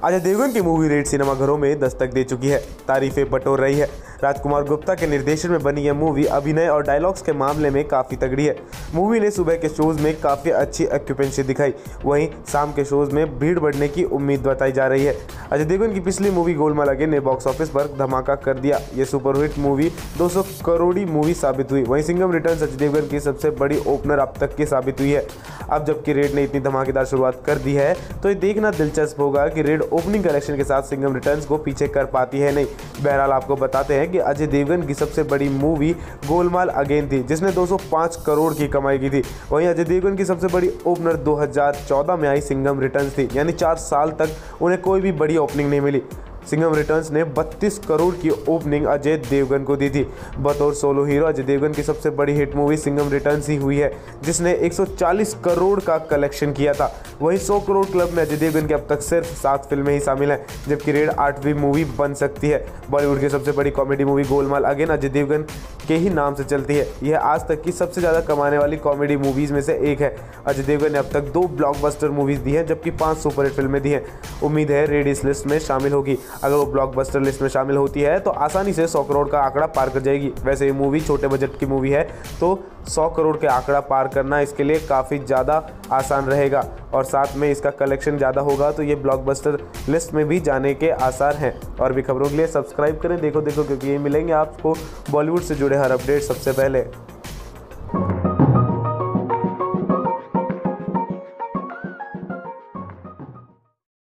अजय देवगन की movie red सिनेमाघरों में दस्तक दे चुकी है, तारीफें बटोर रही है। राजकुमार गुप्ता के निर्देशन में बनी यह मूवी अभिनय और डायलॉग्स के मामले में काफ़ी तगड़ी है। मूवी ने सुबह के शोज में काफ़ी अच्छी ऑक्यूपेंसी दिखाई, वहीं शाम के शोज में भीड़ बढ़ने की उम्मीद बताई जा रही है। अजय देवगन की पिछली मूवी गोलमाल अगेन ने बॉक्स ऑफिस पर धमाका कर दिया। ये सुपरहिट मूवी 200 करोड़ी मूवी साबित हुई। वहीं सिंघम रिटर्न्स अजय देवगन की सबसे बड़ी ओपनर अब तक की साबित हुई है। अब जबकि रेड ने इतनी धमाकेदार शुरुआत कर दी है तो ये देखना दिलचस्प होगा कि रेड ओपनिंग कलेक्शन के साथ सिंघम रिटर्न्स को पीछे कर पाती है नहीं। बहरहाल आपको बताते हैं कि अजय देवगन की सबसे बड़ी मूवी गोलमाल अगेन थी, जिसने 205 करोड़ की कमाई की थी। वहीं अजय देवगन की सबसे बड़ी ओपनर 2014 में आई सिंघम रिटर्न्स थी, यानी 4 साल तक उन्हें कोई भी बड़ी ओपनिंग नहीं मिली। सिंघम रिटर्न्स ने 32 करोड़ की ओपनिंग अजय देवगन को दी थी। बतौर सोलो हीरो अजय देवगन की सबसे बड़ी हिट मूवी सिंघम रिटर्न्स ही हुई है, जिसने 140 करोड़ का कलेक्शन किया था। वहीं 100 करोड़ क्लब में अजय देवगन की अब तक सिर्फ 7 फिल्में ही शामिल हैं, जबकि रेड 8वीं मूवी बन सकती है। बॉलीवुड की सबसे बड़ी comedy movie Golmaal again Ajay Devgn के ही नाम से चलती है। यह आज तक की सबसे ज़्यादा कमाने वाली कॉमेडी मूवीज़ में से एक है। अजय देवगन ने अब तक 2 ब्लॉकबस्टर मूवीज़ दी हैं, जबकि 5 सुपरहिट फिल्में दी हैं। उम्मीद है रेड इस लिस्ट में शामिल होगी। अगर वो ब्लॉकबस्टर लिस्ट में शामिल होती है तो आसानी से 100 करोड़ का आंकड़ा पार कर जाएगी। वैसे ये मूवी छोटे बजट की मूवी है, तो 100 करोड़ के आंकड़ा पार करना इसके लिए काफ़ी ज़्यादा आसान रहेगा, और साथ में इसका कलेक्शन ज़्यादा होगा तो ये ब्लॉकबस्टर लिस्ट में भी जाने के आसार हैं। और भी खबरों के लिए सब्सक्राइब करें देखो क्योंकि ये मिलेंगे आपको बॉलीवुड से जुड़े हर अपडेट सबसे पहले।